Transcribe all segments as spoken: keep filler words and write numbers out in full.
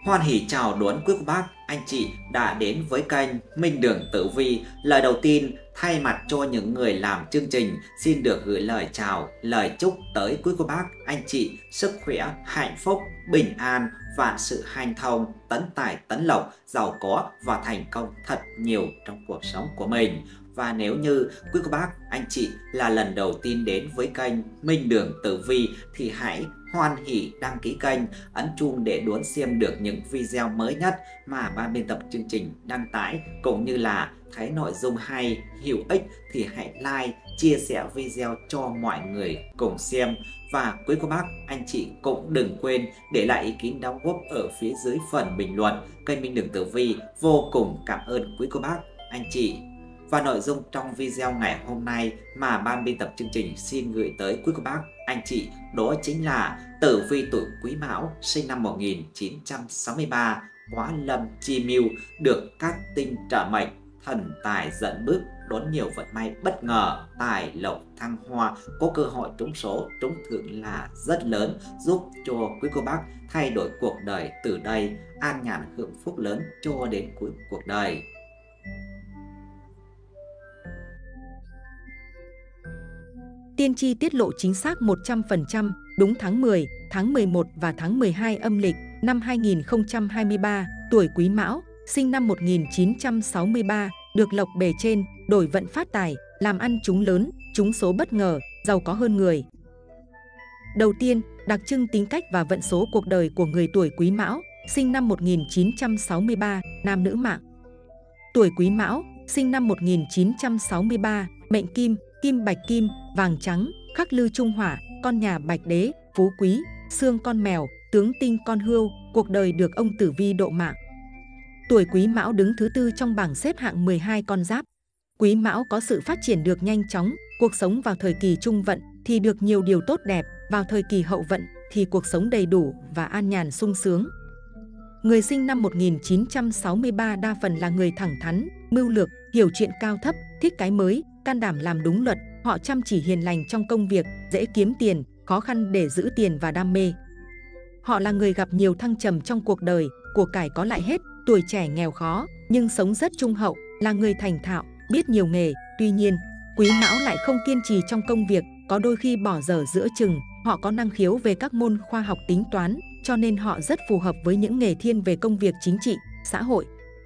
Hoan hỉ chào đón quý cô bác, anh chị đã đến với kênh Minh Đường Tử Vi. Lời đầu tiên, thay mặt cho những người làm chương trình, xin được gửi lời chào, lời chúc tới quý cô bác, anh chị sức khỏe, hạnh phúc, bình an, vạn sự hanh thông, tấn tài tấn lộc, giàu có và thành công thật nhiều trong cuộc sống của mình. Và nếu như quý cô bác, anh chị là lần đầu tiên đến với kênh Minh Đường Tử Vi thì hãy hoan hỉ đăng ký kênh, ấn chuông để đón xem được những video mới nhất mà ban biên tập chương trình đăng tải, cũng như là thấy nội dung hay, hữu ích thì hãy like, chia sẻ video cho mọi người cùng xem. Và quý cô bác, anh chị cũng đừng quên để lại ý kiến đóng góp ở phía dưới phần bình luận. Kênh Minh Đường Tử Vi vô cùng cảm ơn quý cô bác, anh chị. Và nội dung trong video ngày hôm nay mà ban biên tập chương trình xin gửi tới quý cô bác, anh chị đó chính là tử vi tuổi Quý Mão sinh năm một nghìn chín trăm sáu mươi ba, hóa lâm chi mưu, được các tinh trợ mệnh, thần tài dẫn bước, đón nhiều vận may bất ngờ, tài lộc thăng hoa, có cơ hội trúng số trúng thưởng là rất lớn, giúp cho quý cô bác thay đổi cuộc đời từ đây, an nhàn hưởng phúc lớn cho đến cuối cuộc đời. Tiên tri tiết lộ chính xác một trăm phần trăm, đúng tháng mười, tháng mười một và tháng mười hai âm lịch năm hai nghìn không trăm hai mươi ba, tuổi Quý Mão, sinh năm một nghìn chín trăm sáu mươi ba, được lộc bề trên, đổi vận phát tài, làm ăn trúng lớn, trúng số bất ngờ, giàu có hơn người. Đầu tiên, đặc trưng tính cách và vận số cuộc đời của người tuổi Quý Mão, sinh năm một nghìn chín trăm sáu mươi ba, nam nữ mạng. Tuổi Quý Mão, sinh năm một nghìn chín trăm sáu mươi ba, mệnh Kim, kim bạch kim, vàng trắng, khắc lư trung hỏa, con nhà bạch đế, phú quý, xương con mèo, tướng tinh con hươu, cuộc đời được ông tử vi độ mạng. Tuổi Quý Mão đứng thứ tư trong bảng xếp hạng mười hai con giáp. Quý Mão có sự phát triển được nhanh chóng, cuộc sống vào thời kỳ trung vận thì được nhiều điều tốt đẹp, vào thời kỳ hậu vận thì cuộc sống đầy đủ và an nhàn sung sướng. Người sinh năm một nghìn chín trăm sáu mươi ba đa phần là người thẳng thắn, mưu lược, hiểu chuyện cao thấp, thích cái mới, can đảm làm đúng luật, họ chăm chỉ hiền lành trong công việc, dễ kiếm tiền, khó khăn để giữ tiền và đam mê. Họ là người gặp nhiều thăng trầm trong cuộc đời, của cải có lại hết, tuổi trẻ nghèo khó, nhưng sống rất trung hậu, là người thành thạo, biết nhiều nghề. Tuy nhiên, Quý Mão lại không kiên trì trong công việc, có đôi khi bỏ dở giữa chừng. Họ có năng khiếu về các môn khoa học tính toán, cho nên họ rất phù hợp với những nghề thiên về công việc chính trị, xã hội.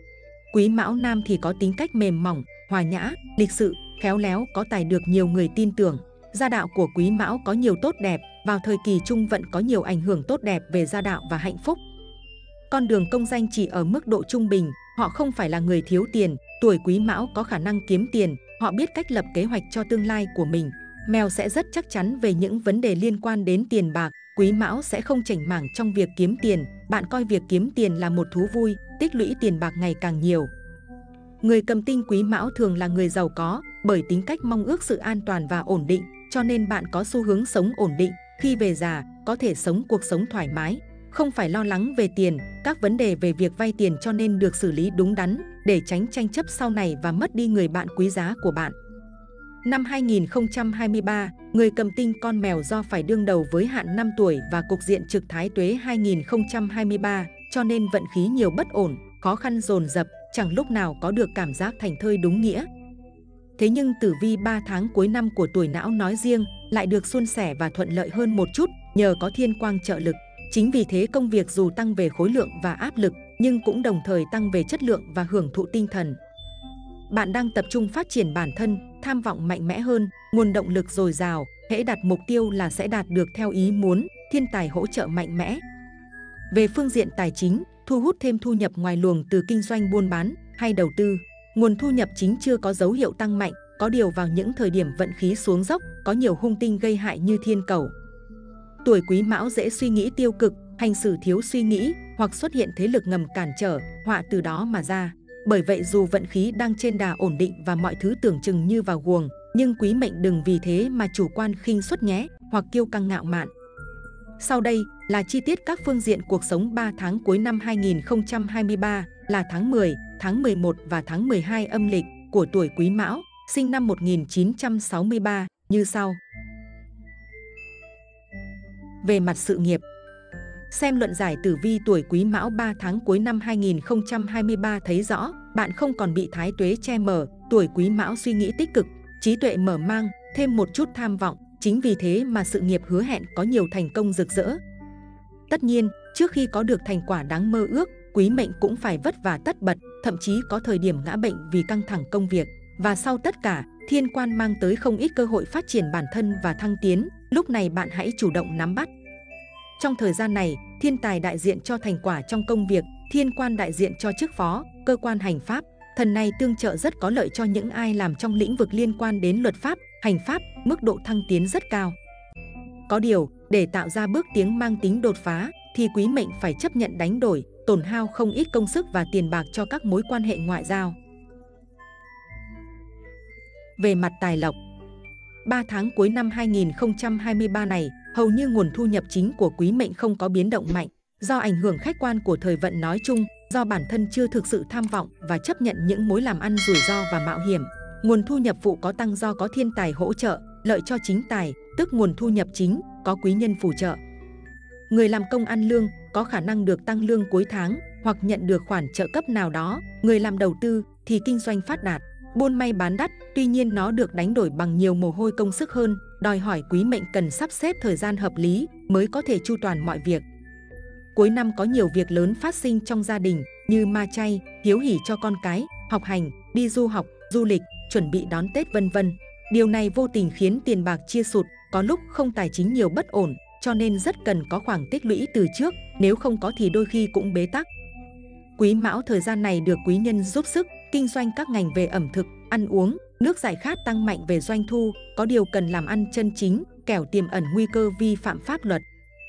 Quý Mão nam thì có tính cách mềm mỏng, hòa nhã, lịch sự, khéo léo, có tài được nhiều người tin tưởng. Gia đạo của Quý Mão có nhiều tốt đẹp, vào thời kỳ trung vận có nhiều ảnh hưởng tốt đẹp về gia đạo và hạnh phúc. Con đường công danh chỉ ở mức độ trung bình, họ không phải là người thiếu tiền. Tuổi Quý Mão có khả năng kiếm tiền, họ biết cách lập kế hoạch cho tương lai của mình. Mèo sẽ rất chắc chắn về những vấn đề liên quan đến tiền bạc. Quý Mão sẽ không chểnh mảng trong việc kiếm tiền, bạn coi việc kiếm tiền là một thú vui, tích lũy tiền bạc ngày càng nhiều. Người cầm tinh Quý Mão thường là người giàu có, bởi tính cách mong ước sự an toàn và ổn định, cho nên bạn có xu hướng sống ổn định, khi về già có thể sống cuộc sống thoải mái, không phải lo lắng về tiền, các vấn đề về việc vay tiền cho nên được xử lý đúng đắn để tránh tranh chấp sau này và mất đi người bạn quý giá của bạn. Năm hai nghìn không trăm hai mươi ba, người cầm tinh con mèo do phải đương đầu với hạn năm tuổi và cục diện trực thái tuế hai nghìn không trăm hai mươi ba, cho nên vận khí nhiều bất ổn, khó khăn dồn dập, chẳng lúc nào có được cảm giác thành thơi đúng nghĩa. Thế nhưng tử vi ba tháng cuối năm của tuổi Não nói riêng lại được suôn sẻ và thuận lợi hơn một chút nhờ có thiên quang trợ lực. Chính vì thế công việc dù tăng về khối lượng và áp lực nhưng cũng đồng thời tăng về chất lượng và hưởng thụ tinh thần. Bạn đang tập trung phát triển bản thân, tham vọng mạnh mẽ hơn, nguồn động lực dồi dào, hễ đặt mục tiêu là sẽ đạt được theo ý muốn, thiên tài hỗ trợ mạnh mẽ. Về phương diện tài chính, thu hút thêm thu nhập ngoài luồng từ kinh doanh buôn bán hay đầu tư. Nguồn thu nhập chính chưa có dấu hiệu tăng mạnh, có điều vào những thời điểm vận khí xuống dốc, có nhiều hung tinh gây hại như thiên cẩu. Tuổi Quý Mão dễ suy nghĩ tiêu cực, hành xử thiếu suy nghĩ hoặc xuất hiện thế lực ngầm cản trở, họa từ đó mà ra. Bởi vậy dù vận khí đang trên đà ổn định và mọi thứ tưởng chừng như vào guồng, nhưng quý mệnh đừng vì thế mà chủ quan khinh suất nhé, hoặc kiêu căng ngạo mạn. Sau đây là chi tiết các phương diện cuộc sống ba tháng cuối năm hai nghìn không trăm hai mươi ba là tháng mười, tháng mười một và tháng mười hai âm lịch của tuổi Quý Mão, sinh năm một nghìn chín trăm sáu mươi ba như sau. Về mặt sự nghiệp, Xem luận giải tử vi tuổi Quý Mão ba tháng cuối năm hai nghìn không trăm hai mươi ba thấy rõ, bạn không còn bị thái tuế che mờ, tuổi Quý Mão suy nghĩ tích cực, trí tuệ mở mang, thêm một chút tham vọng, chính vì thế mà sự nghiệp hứa hẹn có nhiều thành công rực rỡ. Tất nhiên, trước khi có được thành quả đáng mơ ước, quý mệnh cũng phải vất vả tất bật, thậm chí có thời điểm ngã bệnh vì căng thẳng công việc. Và sau tất cả, thiên quan mang tới không ít cơ hội phát triển bản thân và thăng tiến, lúc này bạn hãy chủ động nắm bắt. Trong thời gian này, thiên tài đại diện cho thành quả trong công việc, thiên quan đại diện cho chức phó, cơ quan hành pháp. Thần này tương trợ rất có lợi cho những ai làm trong lĩnh vực liên quan đến luật pháp, hành pháp, mức độ thăng tiến rất cao. Có điều, để tạo ra bước tiến mang tính đột phá, thì quý mệnh phải chấp nhận đánh đổi, tổn hao không ít công sức và tiền bạc cho các mối quan hệ ngoại giao. Về mặt tài lộc, ba tháng cuối năm hai nghìn không trăm hai mươi ba này, hầu như nguồn thu nhập chính của quý mệnh không có biến động mạnh, do ảnh hưởng khách quan của thời vận nói chung, do bản thân chưa thực sự tham vọng và chấp nhận những mối làm ăn rủi ro và mạo hiểm. Nguồn thu nhập phụ có tăng do có thiên tài hỗ trợ, lợi cho chính tài, tức nguồn thu nhập chính, có quý nhân phù trợ. Người làm công ăn lương có khả năng được tăng lương cuối tháng hoặc nhận được khoản trợ cấp nào đó. Người làm đầu tư thì kinh doanh phát đạt, buôn may bán đắt, tuy nhiên nó được đánh đổi bằng nhiều mồ hôi công sức hơn, đòi hỏi quý mệnh cần sắp xếp thời gian hợp lý mới có thể chu toàn mọi việc. Cuối năm có nhiều việc lớn phát sinh trong gia đình như ma chay, hiếu hỉ cho con cái, học hành, đi du học, du lịch, chuẩn bị đón Tết vân vân. Điều này vô tình khiến tiền bạc chia sụt, có lúc không tài chính nhiều bất ổn, cho nên rất cần có khoảng tích lũy từ trước, nếu không có thì đôi khi cũng bế tắc. Quý Mão thời gian này được quý nhân giúp sức, kinh doanh các ngành về ẩm thực, ăn uống, nước giải khát tăng mạnh về doanh thu, có điều cần làm ăn chân chính, kẻo tiềm ẩn nguy cơ vi phạm pháp luật.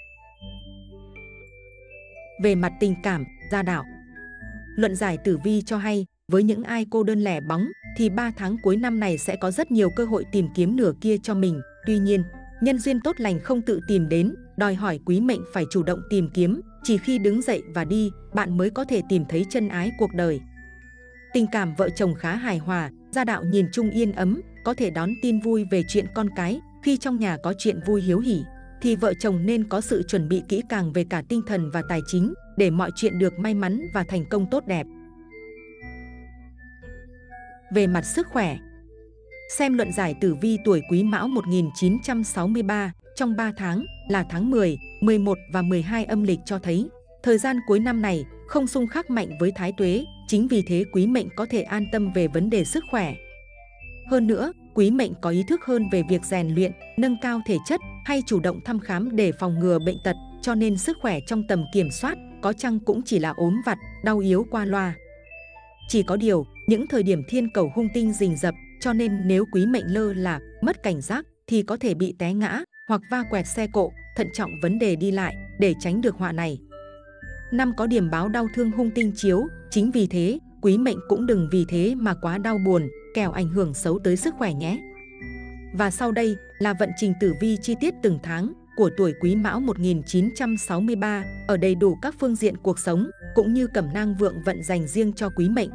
Về mặt tình cảm, gia đạo, luận giải tử vi cho hay, với những ai cô đơn lẻ bóng, thì ba tháng cuối năm này sẽ có rất nhiều cơ hội tìm kiếm nửa kia cho mình. Tuy nhiên, nhân duyên tốt lành không tự tìm đến, đòi hỏi quý mệnh phải chủ động tìm kiếm, chỉ khi đứng dậy và đi, bạn mới có thể tìm thấy chân ái cuộc đời. Tình cảm vợ chồng khá hài hòa, gia đạo nhìn chung yên ấm, có thể đón tin vui về chuyện con cái. Khi trong nhà có chuyện vui hiếu hỉ, thì vợ chồng nên có sự chuẩn bị kỹ càng về cả tinh thần và tài chính, để mọi chuyện được may mắn và thành công tốt đẹp. Về mặt sức khỏe, xem luận giải tử vi tuổi Quý Mão một nghìn chín trăm sáu mươi ba trong ba tháng là tháng mười, mười một và mười hai âm lịch cho thấy, thời gian cuối năm này không xung khắc mạnh với thái tuế, chính vì thế quý mệnh có thể an tâm về vấn đề sức khỏe. Hơn nữa, quý mệnh có ý thức hơn về việc rèn luyện, nâng cao thể chất hay chủ động thăm khám để phòng ngừa bệnh tật, cho nên sức khỏe trong tầm kiểm soát, có chăng cũng chỉ là ốm vặt, đau yếu qua loa. Chỉ có điều, những thời điểm thiên cầu hung tinh rình rập, cho nên nếu quý mệnh lơ là, mất cảnh giác thì có thể bị té ngã hoặc va quẹt xe cộ, thận trọng vấn đề đi lại để tránh được họa này. Năm có điểm báo đau thương hung tinh chiếu, chính vì thế, quý mệnh cũng đừng vì thế mà quá đau buồn, kẻo ảnh hưởng xấu tới sức khỏe nhé. Và sau đây là vận trình tử vi chi tiết từng tháng của tuổi Quý Mão một nghìn chín trăm sáu mươi ba, ở đầy đủ các phương diện cuộc sống, cũng như cẩm nang vượng vận dành riêng cho quý mệnh.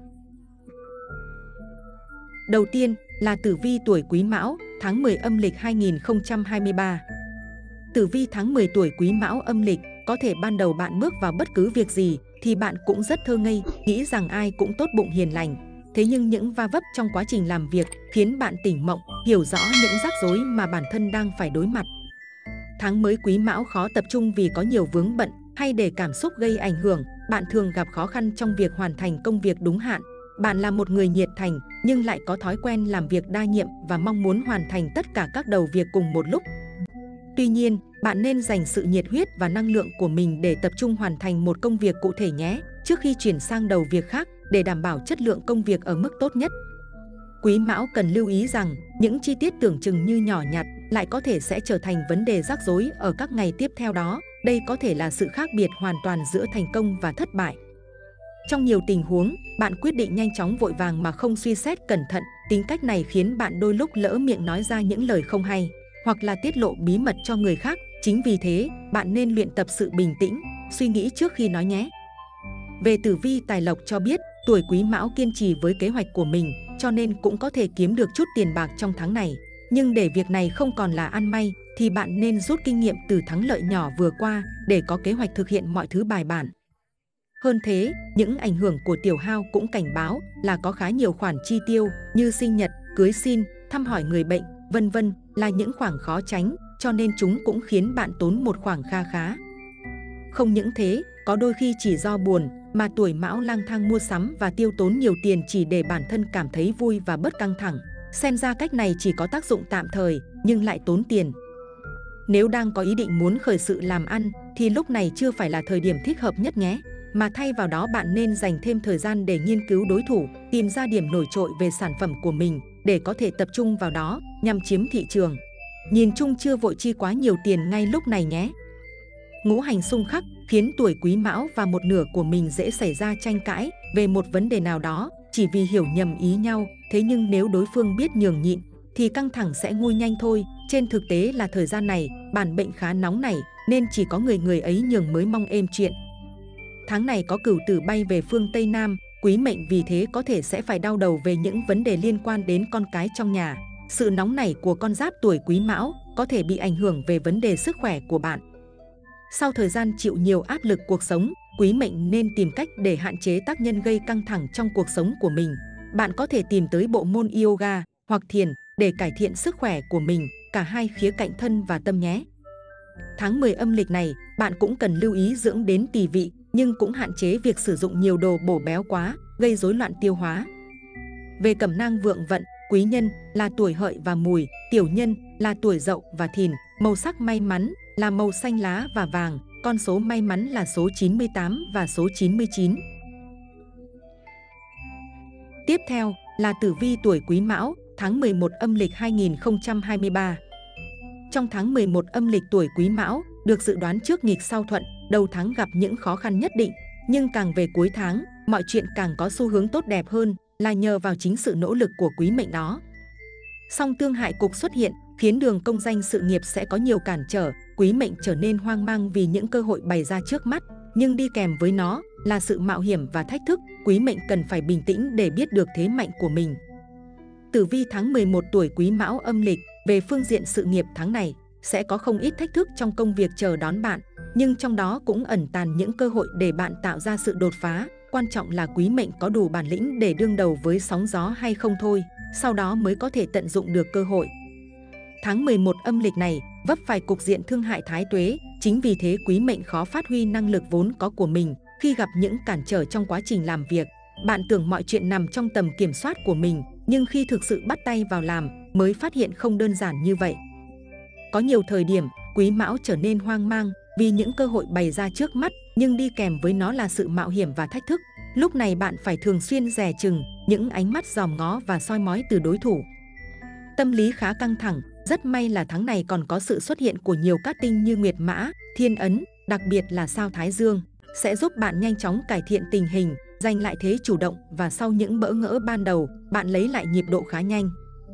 Đầu tiên là tử vi tuổi Quý Mão, tháng mười âm lịch hai nghìn không trăm hai mươi ba. Tử vi tháng mười tuổi Quý Mão âm lịch, có thể ban đầu bạn bước vào bất cứ việc gì thì bạn cũng rất thơ ngây, nghĩ rằng ai cũng tốt bụng hiền lành. Thế nhưng những va vấp trong quá trình làm việc khiến bạn tỉnh mộng, hiểu rõ những rắc rối mà bản thân đang phải đối mặt. Tháng mới Quý Mão khó tập trung vì có nhiều vướng bận hay để cảm xúc gây ảnh hưởng, bạn thường gặp khó khăn trong việc hoàn thành công việc đúng hạn. Bạn là một người nhiệt thành nhưng lại có thói quen làm việc đa nhiệm và mong muốn hoàn thành tất cả các đầu việc cùng một lúc. Tuy nhiên, bạn nên dành sự nhiệt huyết và năng lượng của mình để tập trung hoàn thành một công việc cụ thể nhé, trước khi chuyển sang đầu việc khác, để đảm bảo chất lượng công việc ở mức tốt nhất. Quý Mão cần lưu ý rằng, những chi tiết tưởng chừng như nhỏ nhặt lại có thể sẽ trở thành vấn đề rắc rối ở các ngày tiếp theo đó. Đây có thể là sự khác biệt hoàn toàn giữa thành công và thất bại. Trong nhiều tình huống, bạn quyết định nhanh chóng vội vàng mà không suy xét cẩn thận. Tính cách này khiến bạn đôi lúc lỡ miệng nói ra những lời không hay, hoặc là tiết lộ bí mật cho người khác. Chính vì thế, bạn nên luyện tập sự bình tĩnh, suy nghĩ trước khi nói nhé. Về tử vi tài lộc cho biết, tuổi Quý Mão kiên trì với kế hoạch của mình, cho nên cũng có thể kiếm được chút tiền bạc trong tháng này. Nhưng để việc này không còn là ăn may, thì bạn nên rút kinh nghiệm từ thắng lợi nhỏ vừa qua để có kế hoạch thực hiện mọi thứ bài bản. Hơn thế, những ảnh hưởng của tiểu hao cũng cảnh báo là có khá nhiều khoản chi tiêu như sinh nhật, cưới xin, thăm hỏi người bệnh, vân vân là những khoản khó tránh, cho nên chúng cũng khiến bạn tốn một khoản kha khá. Không những thế, có đôi khi chỉ do buồn mà tuổi Mão lang thang mua sắm và tiêu tốn nhiều tiền chỉ để bản thân cảm thấy vui và bớt căng thẳng. Xem ra cách này chỉ có tác dụng tạm thời nhưng lại tốn tiền. Nếu đang có ý định muốn khởi sự làm ăn thì lúc này chưa phải là thời điểm thích hợp nhất nhé. Mà thay vào đó bạn nên dành thêm thời gian để nghiên cứu đối thủ, tìm ra điểm nổi trội về sản phẩm của mình để có thể tập trung vào đó nhằm chiếm thị trường. Nhìn chung chưa vội chi quá nhiều tiền ngay lúc này nhé. Ngũ hành xung khắc khiến tuổi Quý Mão và một nửa của mình dễ xảy ra tranh cãi về một vấn đề nào đó chỉ vì hiểu nhầm ý nhau. Thế nhưng nếu đối phương biết nhường nhịn thì căng thẳng sẽ nguôi nhanh thôi. Trên thực tế là thời gian này bản mệnh khá nóng nảy nên chỉ có người người ấy nhường mới mong êm chuyện. Tháng này có Cửu Tử bay về phương Tây Nam, Quý mệnh vì thế có thể sẽ phải đau đầu về những vấn đề liên quan đến con cái trong nhà. Sự nóng nảy của con giáp tuổi Quý Mão có thể bị ảnh hưởng về vấn đề sức khỏe của bạn. Sau thời gian chịu nhiều áp lực cuộc sống, Quý mệnh nên tìm cách để hạn chế tác nhân gây căng thẳng trong cuộc sống của mình. Bạn có thể tìm tới bộ môn yoga hoặc thiền để cải thiện sức khỏe của mình, cả hai khía cạnh thân và tâm nhé. Tháng mười âm lịch này, bạn cũng cần lưu ý dưỡng đến tỳ vị, nhưng cũng hạn chế việc sử dụng nhiều đồ bổ béo quá, gây rối loạn tiêu hóa. Về cẩm nang vượng vận, Quý nhân là tuổi Hợi và Mùi, tiểu nhân là tuổi Dậu và Thìn. Màu sắc may mắn là màu xanh lá và vàng, con số may mắn là số chín mươi tám và số chín mươi chín. Tiếp theo là tử vi tuổi Quý Mão, tháng mười một âm lịch hai nghìn không trăm hai mươi ba. Trong tháng mười một âm lịch tuổi Quý Mão, được dự đoán trước nghịch sau thuận, đầu tháng gặp những khó khăn nhất định, nhưng càng về cuối tháng, mọi chuyện càng có xu hướng tốt đẹp hơn là nhờ vào chính sự nỗ lực của quý mệnh đó. Song tương hại cục xuất hiện, khiến đường công danh sự nghiệp sẽ có nhiều cản trở, quý mệnh trở nên hoang mang vì những cơ hội bày ra trước mắt, nhưng đi kèm với nó là sự mạo hiểm và thách thức, quý mệnh cần phải bình tĩnh để biết được thế mạnh của mình. Tử vi tháng mười một tuổi Quý Mão âm lịch, về phương diện sự nghiệp tháng này, sẽ có không ít thách thức trong công việc chờ đón bạn, nhưng trong đó cũng ẩn tàng những cơ hội để bạn tạo ra sự đột phá. Quan trọng là quý mệnh có đủ bản lĩnh để đương đầu với sóng gió hay không thôi, sau đó mới có thể tận dụng được cơ hội. Tháng mười một âm lịch này vấp phải cục diện thương hại thái tuế, chính vì thế quý mệnh khó phát huy năng lực vốn có của mình khi gặp những cản trở trong quá trình làm việc. Bạn tưởng mọi chuyện nằm trong tầm kiểm soát của mình, nhưng khi thực sự bắt tay vào làm mới phát hiện không đơn giản như vậy. Có nhiều thời điểm, Quý Mão trở nên hoang mang vì những cơ hội bày ra trước mắt, nhưng đi kèm với nó là sự mạo hiểm và thách thức. Lúc này bạn phải thường xuyên dè chừng những ánh mắt dòm ngó và soi mói từ đối thủ. Tâm lý khá căng thẳng, rất may là tháng này còn có sự xuất hiện của nhiều cát tinh như Nguyệt Mã, Thiên Ấn, đặc biệt là sao Thái Dương, sẽ giúp bạn nhanh chóng cải thiện tình hình, giành lại thế chủ động, và sau những bỡ ngỡ ban đầu, bạn lấy lại nhịp độ khá nhanh.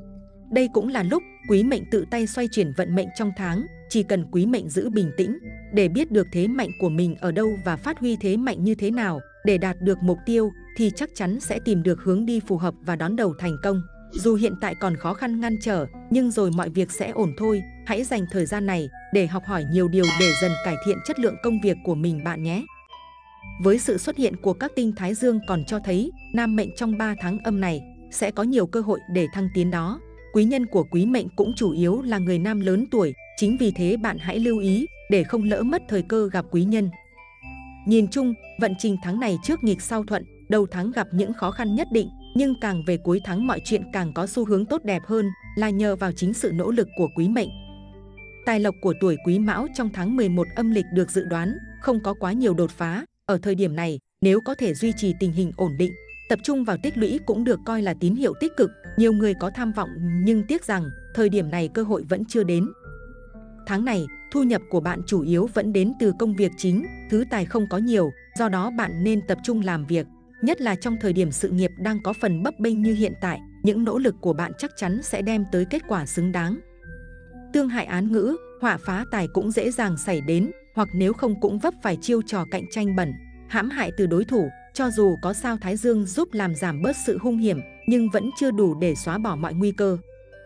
Đây cũng là lúc quý mệnh tự tay xoay chuyển vận mệnh trong tháng, chỉ cần quý mệnh giữ bình tĩnh để biết được thế mạnh của mình ở đâu và phát huy thế mạnh như thế nào để đạt được mục tiêu thì chắc chắn sẽ tìm được hướng đi phù hợp và đón đầu thành công. Dù hiện tại còn khó khăn ngăn trở, nhưng rồi mọi việc sẽ ổn thôi. Hãy dành thời gian này để học hỏi nhiều điều để dần cải thiện chất lượng công việc của mình bạn nhé. Với sự xuất hiện của các tinh Thái Dương còn cho thấy nam mệnh trong ba tháng âm này sẽ có nhiều cơ hội để thăng tiến đó. Quý nhân của quý mệnh cũng chủ yếu là người nam lớn tuổi, chính vì thế bạn hãy lưu ý để không lỡ mất thời cơ gặp quý nhân. Nhìn chung, vận trình tháng này trước nghịch sau thuận, đầu tháng gặp những khó khăn nhất định, nhưng càng về cuối tháng mọi chuyện càng có xu hướng tốt đẹp hơn là nhờ vào chính sự nỗ lực của quý mệnh. Tài lộc của tuổi Quý Mão trong tháng mười một âm lịch được dự đoán không có quá nhiều đột phá. Ở thời điểm này, nếu có thể duy trì tình hình ổn định, tập trung vào tích lũy cũng được coi là tín hiệu tích cực. Nhiều người có tham vọng nhưng tiếc rằng thời điểm này cơ hội vẫn chưa đến. Tháng này, thu nhập của bạn chủ yếu vẫn đến từ công việc chính, thứ tài không có nhiều, do đó bạn nên tập trung làm việc. Nhất là trong thời điểm sự nghiệp đang có phần bấp bênh như hiện tại, những nỗ lực của bạn chắc chắn sẽ đem tới kết quả xứng đáng. Tương hại án ngữ, họa phá tài cũng dễ dàng xảy đến, hoặc nếu không cũng vấp phải chiêu trò cạnh tranh bẩn, hãm hại từ đối thủ. Cho dù có sao Thái Dương giúp làm giảm bớt sự hung hiểm, nhưng vẫn chưa đủ để xóa bỏ mọi nguy cơ.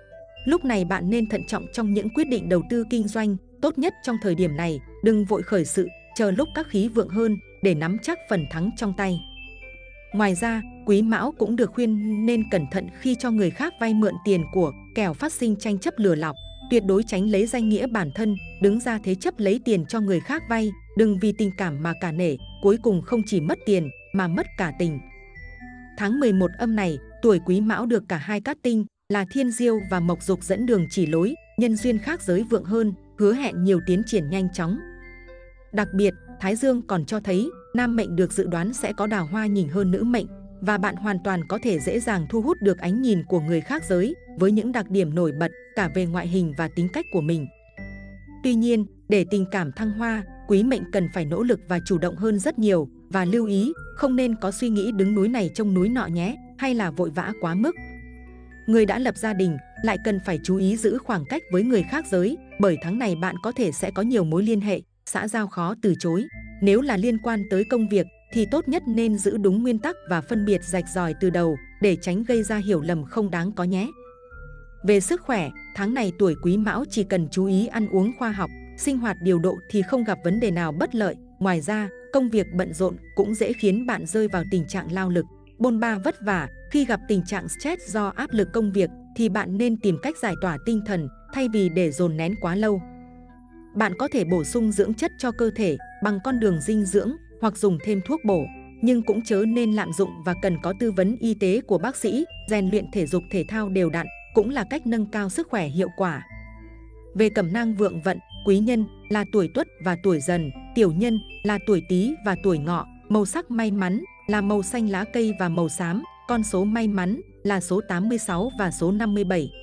Lúc này bạn nên thận trọng trong những quyết định đầu tư kinh doanh, tốt nhất trong thời điểm này, đừng vội khởi sự, chờ lúc các khí vượng hơn để nắm chắc phần thắng trong tay. Ngoài ra, Quý Mão cũng được khuyên nên cẩn thận khi cho người khác vay mượn tiền của, kẻo phát sinh tranh chấp lừa lọc. Tuyệt đối tránh lấy danh nghĩa bản thân, đứng ra thế chấp lấy tiền cho người khác vay, đừng vì tình cảm mà cả nể, cuối cùng không chỉ mất tiền mà mất cả tình. Tháng mười một âm này, tuổi Quý Mão được cả hai cát tinh là Thiên Diêu và Mộc Dục dẫn đường chỉ lối, nhân duyên khác giới vượng hơn, hứa hẹn nhiều tiến triển nhanh chóng. Đặc biệt, Thái Dương còn cho thấy nam mệnh được dự đoán sẽ có đào hoa nhìn hơn nữ mệnh, và bạn hoàn toàn có thể dễ dàng thu hút được ánh nhìn của người khác giới với những đặc điểm nổi bật cả về ngoại hình và tính cách của mình. Tuy nhiên, để tình cảm thăng hoa, Quý mệnh cần phải nỗ lực và chủ động hơn rất nhiều, và lưu ý không nên có suy nghĩ đứng núi này trông núi nọ nhé, hay là vội vã quá mức. Người đã lập gia đình lại cần phải chú ý giữ khoảng cách với người khác giới, bởi tháng này bạn có thể sẽ có nhiều mối liên hệ, xã giao khó từ chối. Nếu là liên quan tới công việc thì tốt nhất nên giữ đúng nguyên tắc và phân biệt rạch ròi từ đầu để tránh gây ra hiểu lầm không đáng có nhé. Về sức khỏe, tháng này tuổi Quý Mão chỉ cần chú ý ăn uống khoa học, sinh hoạt điều độ thì không gặp vấn đề nào bất lợi. Ngoài ra, công việc bận rộn cũng dễ khiến bạn rơi vào tình trạng lao lực, bôn ba vất vả. Khi gặp tình trạng stress do áp lực công việc thì bạn nên tìm cách giải tỏa tinh thần thay vì để dồn nén quá lâu. Bạn có thể bổ sung dưỡng chất cho cơ thể bằng con đường dinh dưỡng hoặc dùng thêm thuốc bổ, nhưng cũng chớ nên lạm dụng và cần có tư vấn y tế của bác sĩ. Rèn luyện thể dục thể thao đều đặn cũng là cách nâng cao sức khỏe hiệu quả. Về cẩm nang vượng vận, Quý nhân là tuổi Tuất và tuổi Dần, tiểu nhân là tuổi Tý và tuổi Ngọ. Màu sắc may mắn là màu xanh lá cây và màu xám. Con số may mắn là số tám mươi sáu và số năm mươi bảy.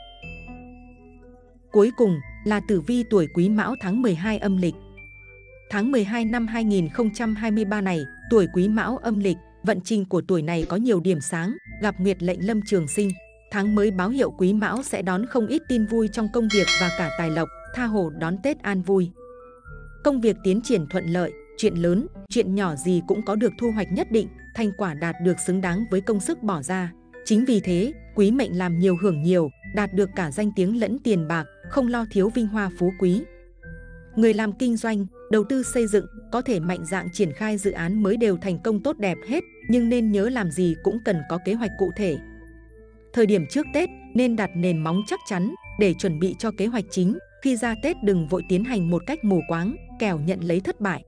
Cuối cùng là tử vi tuổi Quý Mão tháng mười hai âm lịch. Tháng mười hai năm hai nghìn không trăm hai mươi ba này, tuổi Quý Mão âm lịch, vận trình của tuổi này có nhiều điểm sáng, gặp nguyệt lệnh lâm trường sinh. Tháng mới báo hiệu Quý Mão sẽ đón không ít tin vui trong công việc và cả tài lộc, tha hồ đón Tết an vui. Công việc tiến triển thuận lợi, chuyện lớn, chuyện nhỏ gì cũng có được thu hoạch nhất định, thành quả đạt được xứng đáng với công sức bỏ ra. Chính vì thế, Quý mệnh làm nhiều hưởng nhiều, đạt được cả danh tiếng lẫn tiền bạc, không lo thiếu vinh hoa phú quý. Người làm kinh doanh, đầu tư xây dựng có thể mạnh dạn triển khai dự án mới đều thành công tốt đẹp hết, nhưng nên nhớ làm gì cũng cần có kế hoạch cụ thể. Thời điểm trước Tết nên đặt nền móng chắc chắn để chuẩn bị cho kế hoạch chính, khi ra Tết đừng vội tiến hành một cách mù quáng, kẻo nhận lấy thất bại.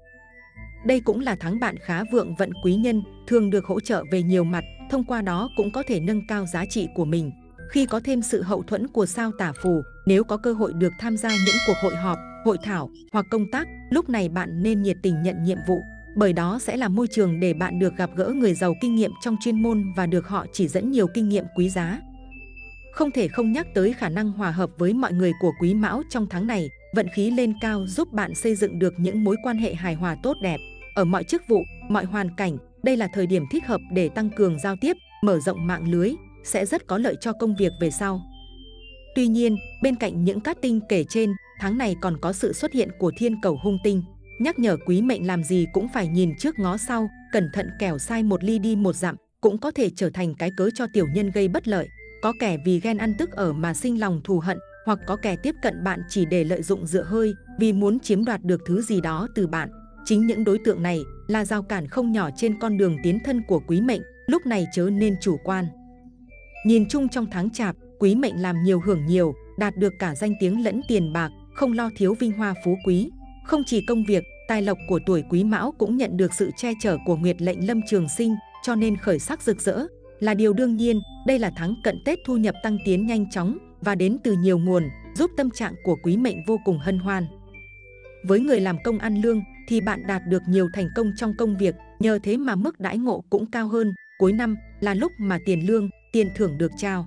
Đây cũng là tháng bạn khá vượng vận quý nhân, thường được hỗ trợ về nhiều mặt, thông qua đó cũng có thể nâng cao giá trị của mình. Khi có thêm sự hậu thuẫn của sao Tả Phù, nếu có cơ hội được tham gia những cuộc hội họp, hội thảo hoặc công tác, lúc này bạn nên nhiệt tình nhận nhiệm vụ, bởi đó sẽ là môi trường để bạn được gặp gỡ người giàu kinh nghiệm trong chuyên môn và được họ chỉ dẫn nhiều kinh nghiệm quý giá. Không thể không nhắc tới khả năng hòa hợp với mọi người của Quý Mão trong tháng này, vận khí lên cao giúp bạn xây dựng được những mối quan hệ hài hòa tốt đẹp. Ở mọi chức vụ, mọi hoàn cảnh, đây là thời điểm thích hợp để tăng cường giao tiếp, mở rộng mạng lưới, sẽ rất có lợi cho công việc về sau. Tuy nhiên, bên cạnh những cát tinh kể trên, tháng này còn có sự xuất hiện của thiên cầu hung tinh, nhắc nhở quý mệnh làm gì cũng phải nhìn trước ngó sau, cẩn thận kẻo sai một ly đi một dặm, cũng có thể trở thành cái cớ cho tiểu nhân gây bất lợi. Có kẻ vì ghen ăn tức ở mà sinh lòng thù hận, hoặc có kẻ tiếp cận bạn chỉ để lợi dụng dựa hơi, vì muốn chiếm đoạt được thứ gì đó từ bạn. Chính những đối tượng này là rào cản không nhỏ trên con đường tiến thân của quý mệnh, lúc này chớ nên chủ quan. Nhìn chung trong tháng Chạp, quý mệnh làm nhiều hưởng nhiều, đạt được cả danh tiếng lẫn tiền bạc, không lo thiếu vinh hoa phú quý. Không chỉ công việc, tài lộc của tuổi Quý Mão cũng nhận được sự che chở của nguyệt lệnh lâm trường sinh, cho nên khởi sắc rực rỡ là điều đương nhiên. Đây là tháng cận Tết thu nhập tăng tiến nhanh chóng và đến từ nhiều nguồn, giúp tâm trạng của quý mệnh vô cùng hân hoan. Với người làm công ăn lương thì bạn đạt được nhiều thành công trong công việc, nhờ thế mà mức đãi ngộ cũng cao hơn. Cuối năm là lúc mà tiền lương, tiền thưởng được trao.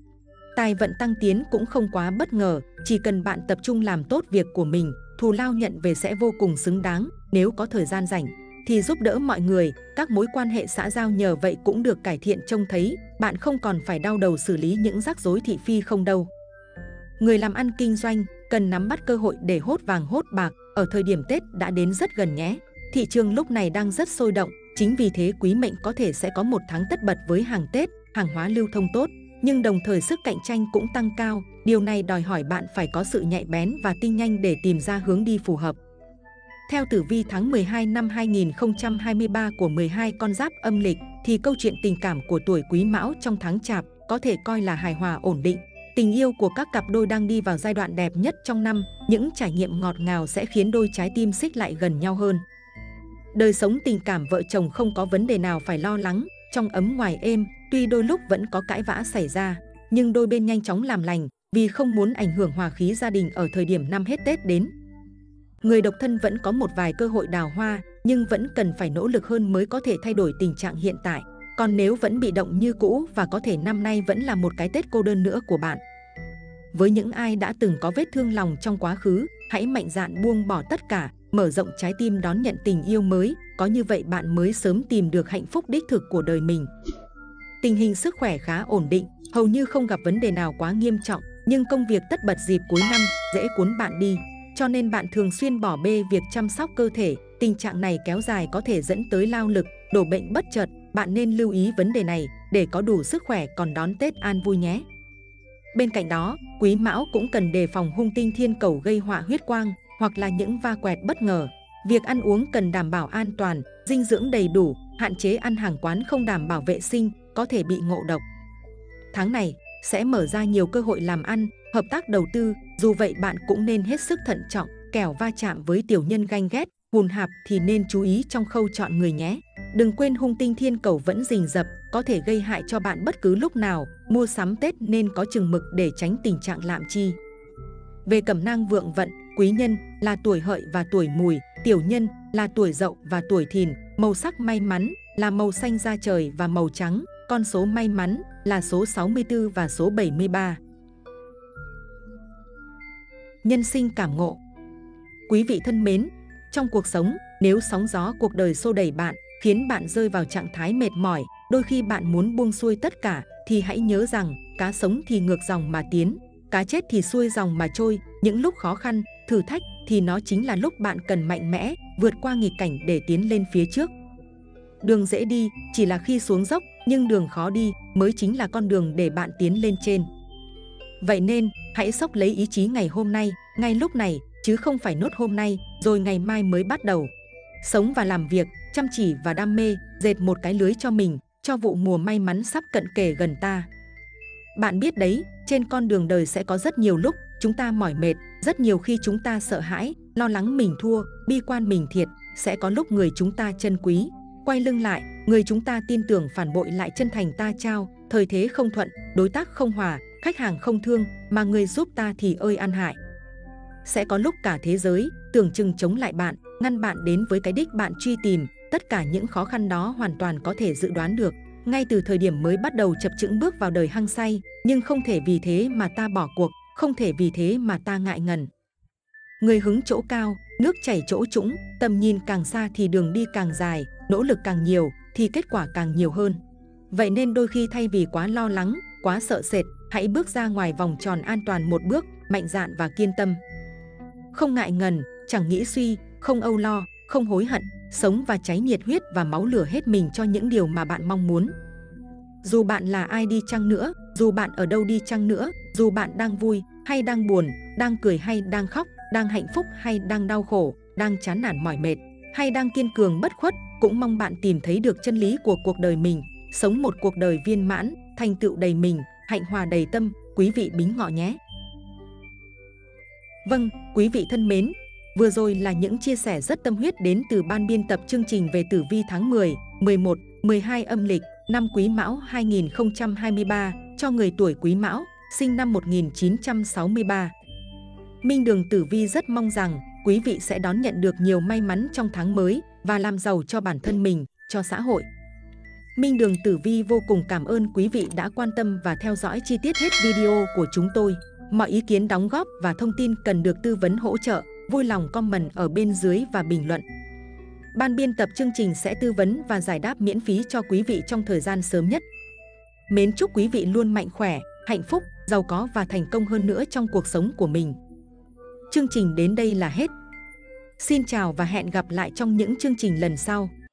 Tài vận tăng tiến cũng không quá bất ngờ, chỉ cần bạn tập trung làm tốt việc của mình, thù lao nhận về sẽ vô cùng xứng đáng. Nếu có thời gian rảnh thì giúp đỡ mọi người, các mối quan hệ xã giao nhờ vậy cũng được cải thiện trông thấy, bạn không còn phải đau đầu xử lý những rắc rối thị phi không đâu. Người làm ăn kinh doanh cần nắm bắt cơ hội để hốt vàng hốt bạc, ở thời điểm Tết đã đến rất gần nhé. Thị trường lúc này đang rất sôi động, chính vì thế quý mệnh có thể sẽ có một tháng tất bật với hàng Tết, hàng hóa lưu thông tốt. nhưng đồng thời sức cạnh tranh cũng tăng cao. Điều này đòi hỏi bạn phải có sự nhạy bén và tinh nhanh để tìm ra hướng đi phù hợp. Theo tử vi tháng mười hai năm hai nghìn không trăm hai mươi ba của mười hai con giáp âm lịch, thì câu chuyện tình cảm của tuổi Quý Mão trong tháng Chạp có thể coi là hài hòa ổn định. Tình yêu của các cặp đôi đang đi vào giai đoạn đẹp nhất trong năm, những trải nghiệm ngọt ngào sẽ khiến đôi trái tim xích lại gần nhau hơn. Đời sống tình cảm vợ chồng không có vấn đề nào phải lo lắng, trong ấm ngoài êm, tuy đôi lúc vẫn có cãi vã xảy ra, nhưng đôi bên nhanh chóng làm lành vì không muốn ảnh hưởng hòa khí gia đình ở thời điểm năm hết Tết đến. Người độc thân vẫn có một vài cơ hội đào hoa, nhưng vẫn cần phải nỗ lực hơn mới có thể thay đổi tình trạng hiện tại. Còn nếu vẫn bị động như cũ và có thể năm nay vẫn là một cái Tết cô đơn nữa của bạn. Với những ai đã từng có vết thương lòng trong quá khứ, hãy mạnh dạn buông bỏ tất cả, mở rộng trái tim đón nhận tình yêu mới, có như vậy bạn mới sớm tìm được hạnh phúc đích thực của đời mình. Tình hình sức khỏe khá ổn định, hầu như không gặp vấn đề nào quá nghiêm trọng, nhưng công việc tất bật dịp cuối năm dễ cuốn bạn đi, cho nên bạn thường xuyên bỏ bê việc chăm sóc cơ thể. Tình trạng này kéo dài có thể dẫn tới lao lực, đổ bệnh bất chợt, bạn nên lưu ý vấn đề này để có đủ sức khỏe còn đón Tết an vui nhé. Bên cạnh đó, Quý Mão cũng cần đề phòng hung tinh thiên cẩu gây họa huyết quang hoặc là những va quẹt bất ngờ. Việc ăn uống cần đảm bảo an toàn, dinh dưỡng đầy đủ, hạn chế ăn hàng quán không đảm bảo vệ sinh, có thể bị ngộ độc. Tháng này sẽ mở ra nhiều cơ hội làm ăn, hợp tác đầu tư, dù vậy bạn cũng nên hết sức thận trọng, kẻo va chạm với tiểu nhân ganh ghét, hùn hạp thì nên chú ý trong khâu chọn người nhé. Đừng quên hung tinh thiên cẩu vẫn rình rập, có thể gây hại cho bạn bất cứ lúc nào, mua sắm Tết nên có chừng mực để tránh tình trạng lạm chi. Về cẩm nang vượng vận, Quý Nhân là tuổi Hợi và tuổi Mùi, Tiểu Nhân là tuổi Dậu và tuổi Thìn, màu sắc may mắn là màu xanh da trời và màu trắng, con số may mắn là số sáu mươi tư và số bảy mươi ba. Nhân sinh cảm ngộ. Quý vị thân mến, trong cuộc sống, nếu sóng gió cuộc đời xô đẩy bạn, khiến bạn rơi vào trạng thái mệt mỏi, đôi khi bạn muốn buông xuôi tất cả, thì hãy nhớ rằng, cá sống thì ngược dòng mà tiến, cá chết thì xuôi dòng mà trôi. Những lúc khó khăn, thử thách thì nó chính là lúc bạn cần mạnh mẽ, vượt qua nghịch cảnh để tiến lên phía trước. Đường dễ đi chỉ là khi xuống dốc, nhưng đường khó đi mới chính là con đường để bạn tiến lên trên. Vậy nên, hãy xốc lấy ý chí ngày hôm nay, ngay lúc này, chứ không phải nốt hôm nay, rồi ngày mai mới bắt đầu. Sống và làm việc, chăm chỉ và đam mê, dệt một cái lưới cho mình, cho vụ mùa may mắn sắp cận kề gần ta. Bạn biết đấy, trên con đường đời sẽ có rất nhiều lúc chúng ta mỏi mệt, rất nhiều khi chúng ta sợ hãi, lo lắng mình thua, bi quan mình thiệt, sẽ có lúc người chúng ta trân quý, quay lưng lại, người chúng ta tin tưởng phản bội lại chân thành ta trao, thời thế không thuận, đối tác không hòa, khách hàng không thương, mà người giúp ta thì ơi ăn hại. Sẽ có lúc cả thế giới tưởng chừng chống lại bạn, ngăn bạn đến với cái đích bạn truy tìm. Tất cả những khó khăn đó hoàn toàn có thể dự đoán được, ngay từ thời điểm mới bắt đầu chập chững bước vào đời hăng say, nhưng không thể vì thế mà ta bỏ cuộc, không thể vì thế mà ta ngại ngần. Người hứng chỗ cao, nước chảy chỗ trũng, tầm nhìn càng xa thì đường đi càng dài, nỗ lực càng nhiều thì kết quả càng nhiều hơn. Vậy nên đôi khi thay vì quá lo lắng, quá sợ sệt, hãy bước ra ngoài vòng tròn an toàn một bước, mạnh dạn và kiên tâm. Không ngại ngần, chẳng nghĩ suy, không âu lo, không hối hận, sống và cháy nhiệt huyết và máu lửa hết mình cho những điều mà bạn mong muốn. Dù bạn là ai đi chăng nữa, dù bạn ở đâu đi chăng nữa, dù bạn đang vui hay đang buồn, đang cười hay đang khóc, đang hạnh phúc hay đang đau khổ, đang chán nản mỏi mệt, hay đang kiên cường bất khuất, cũng mong bạn tìm thấy được chân lý của cuộc đời mình, sống một cuộc đời viên mãn, thành tựu đầy mình, hạnh hòa đầy tâm, quý vị Bính Ngọ nhé. Vâng, quý vị thân mến, vừa rồi là những chia sẻ rất tâm huyết đến từ ban biên tập chương trình về tử vi tháng mười, mười một, mười hai âm lịch năm Quý Mão hai nghìn không trăm hai mươi ba cho người tuổi Quý Mão, sinh năm một nghìn chín trăm sáu mươi ba. Minh Đường Tử Vi rất mong rằng quý vị sẽ đón nhận được nhiều may mắn trong tháng mới và làm giàu cho bản thân mình, cho xã hội. Minh Đường Tử Vi vô cùng cảm ơn quý vị đã quan tâm và theo dõi chi tiết hết video của chúng tôi. Mọi ý kiến đóng góp và thông tin cần được tư vấn hỗ trợ, vui lòng comment ở bên dưới và bình luận. Ban biên tập chương trình sẽ tư vấn và giải đáp miễn phí cho quý vị trong thời gian sớm nhất. Mến chúc quý vị luôn mạnh khỏe, hạnh phúc, giàu có và thành công hơn nữa trong cuộc sống của mình. Chương trình đến đây là hết. Xin chào và hẹn gặp lại trong những chương trình lần sau.